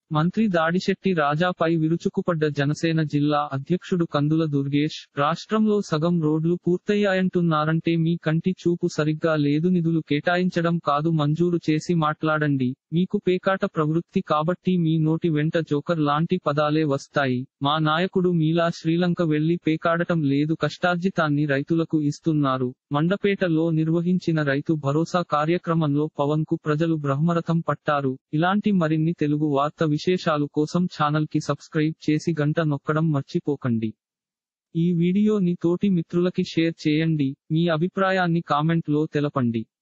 మంత్రి దాడిశెట్టి రాజాపై విరుచుకుపడ్డ జనసేన జిల్లా అధ్యక్షుడు కందుల దుర్గేష్, రాష్ట్రంలో సగం రోడ్లు పూర్తయ్యాయంటున్నారంటే మీ కంటి చూపు సరిగ్గా లేదు, నిధులు కేటాయించడం కాదు మంజూరు చేసి మాట్లాడండి, మీకు పేకాట ప్రవృత్తి కాబట్టి మీ నోటి వెంట జోకర్ లాంటి పదాలే వస్తాయి, మా నాయకుడు మీలా శ్రీలంక వెళ్లి పేకాడటం లేదు, కష్టార్జితాన్ని రైతులకు ఇస్తున్నారు. మండపేటలో నిర్వహించిన రైతు భరోసా కార్యక్రమంలో పవన్ కు ప్రజలు బ్రహ్మరథం పట్టారు. ఇలాంటి మరిన్ని తెలుగు వార్త విశేషాలు కోసం ఛానల్ కి సబ్స్క్రైబ్ చేసి గంట నొక్కడం మర్చిపోకండి. ఈ వీడియోని తోటి మిత్రులకి షేర్ చేయండి. మీ అభిప్రాయాన్ని కామెంట్ లో తెలపండి.